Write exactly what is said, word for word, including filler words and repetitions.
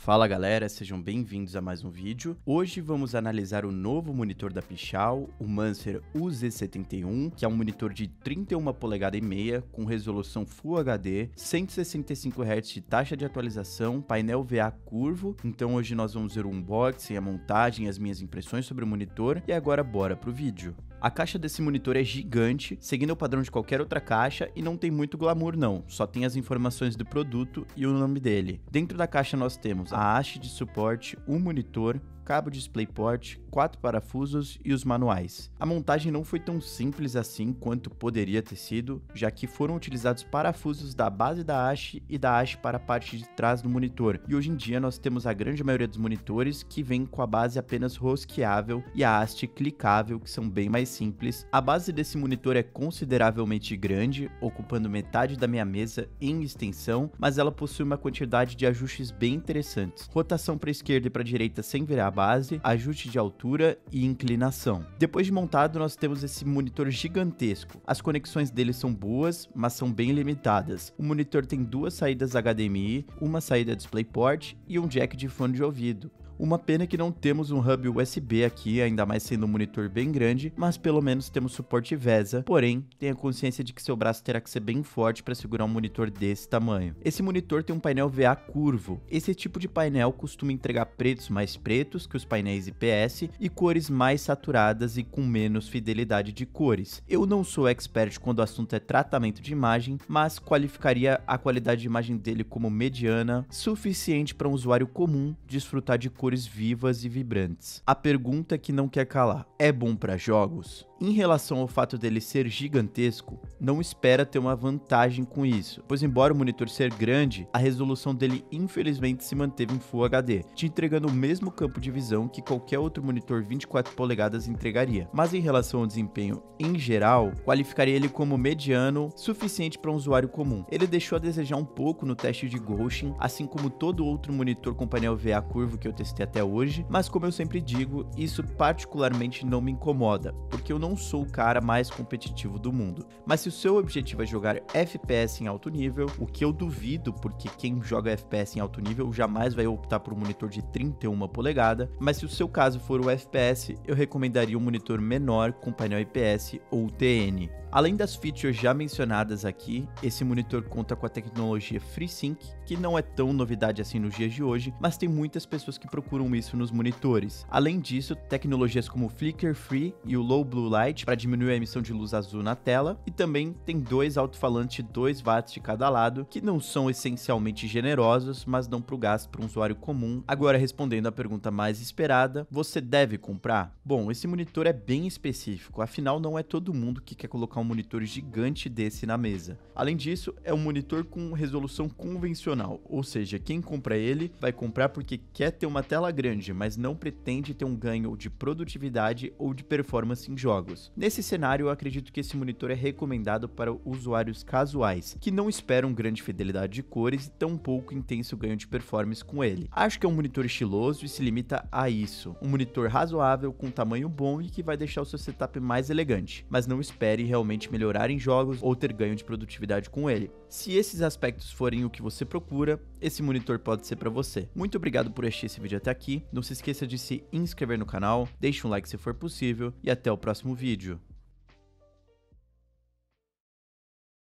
Fala galera, sejam bem-vindos a mais um vídeo. Hoje vamos analisar o novo monitor da Pichau, o Mancer U Z setenta e um, que é um monitor de trinta e uma polegadas e meia, com resolução Full H D, cento e sessenta e cinco hertz de taxa de atualização, painel V A curvo. Então hoje nós vamos ver o unboxing, a montagem e as minhas impressões sobre o monitor. E agora bora pro vídeo. A caixa desse monitor é gigante, seguindo o padrão de qualquer outra caixa, e não tem muito glamour não, só tem as informações do produto e o nome dele. Dentro da caixa nós temos a haste de suporte, um monitor, cabo DisplayPort, quatro parafusos e os manuais. A montagem não foi tão simples assim quanto poderia ter sido, já que foram utilizados parafusos da base da haste e da haste para a parte de trás do monitor, e hoje em dia nós temos a grande maioria dos monitores que vem com a base apenas rosqueável e a haste clicável, que são bem mais simples. A base desse monitor é consideravelmente grande, ocupando metade da minha mesa em extensão, mas ela possui uma quantidade de ajustes bem interessantes. Rotação para a esquerda e para a direita sem virar a base, ajuste de altura e inclinação. Depois de montado, nós temos esse monitor gigantesco. As conexões dele são boas, mas são bem limitadas. O monitor tem duas saídas H D M I, uma saída DisplayPort e um jack de fone de ouvido. Uma pena que não temos um hub U S B aqui, ainda mais sendo um monitor bem grande, mas pelo menos temos suporte VESA, porém, tenha consciência de que seu braço terá que ser bem forte para segurar um monitor desse tamanho. Esse monitor tem um painel V A curvo. Esse tipo de painel costuma entregar pretos mais pretos que os painéis I P S e cores mais saturadas e com menos fidelidade de cores. Eu não sou expert quando o assunto é tratamento de imagem, mas qualificaria a qualidade de imagem dele como mediana, suficiente para um usuário comum desfrutar de cores cores vivas e vibrantes. A pergunta que não quer calar: é bom para jogos? Em relação ao fato dele ser gigantesco, não espera ter uma vantagem com isso, pois embora o monitor ser grande, a resolução dele infelizmente se manteve em Full H D, te entregando o mesmo campo de visão que qualquer outro monitor vinte e quatro polegadas entregaria. Mas em relação ao desempenho em geral, qualificaria ele como mediano, suficiente para um usuário comum. Ele deixou a desejar um pouco no teste de ghosting, assim como todo outro monitor com painel V A curvo que eu testei até hoje, mas como eu sempre digo, isso particularmente não me incomoda, porque eu não não sou o cara mais competitivo do mundo. Mas se o seu objetivo é jogar F P S em alto nível, o que eu duvido, porque quem joga F P S em alto nível jamais vai optar por um monitor de trinta e uma polegadas, mas se o seu caso for o F P S, eu recomendaria um monitor menor com painel I P S ou T N. Além das features já mencionadas aqui, esse monitor conta com a tecnologia FreeSync, que não é tão novidade assim nos dias de hoje, mas tem muitas pessoas que procuram isso nos monitores. Além disso, tecnologias como o Flicker Free e o Low Blue Light para diminuir a emissão de luz azul na tela, e também tem dois alto-falantes de dois watts de cada lado, que não são essencialmente generosos, mas dão para o gasto para um usuário comum. Agora, respondendo à pergunta mais esperada, você deve comprar? Bom, esse monitor é bem específico, afinal não é todo mundo que quer colocar um monitor gigante desse na mesa. Além disso, é um monitor com resolução convencional, ou seja, quem compra ele vai comprar porque quer ter uma tela grande, mas não pretende ter um ganho de produtividade ou de performance em jogos. Nesse cenário, eu acredito que esse monitor é recomendado para usuários casuais, que não esperam grande fidelidade de cores e tampouco intenso ganho de performance com ele. Acho que é um monitor estiloso e se limita a isso, um monitor razoável, com tamanho bom e que vai deixar o seu setup mais elegante, mas não espere realmente melhorar em jogos ou ter ganho de produtividade com ele. Se esses aspectos forem o que você procura, esse monitor pode ser para você. Muito obrigado por assistir esse vídeo até aqui, não se esqueça de se inscrever no canal, deixe um like se for possível e até o próximo vídeo.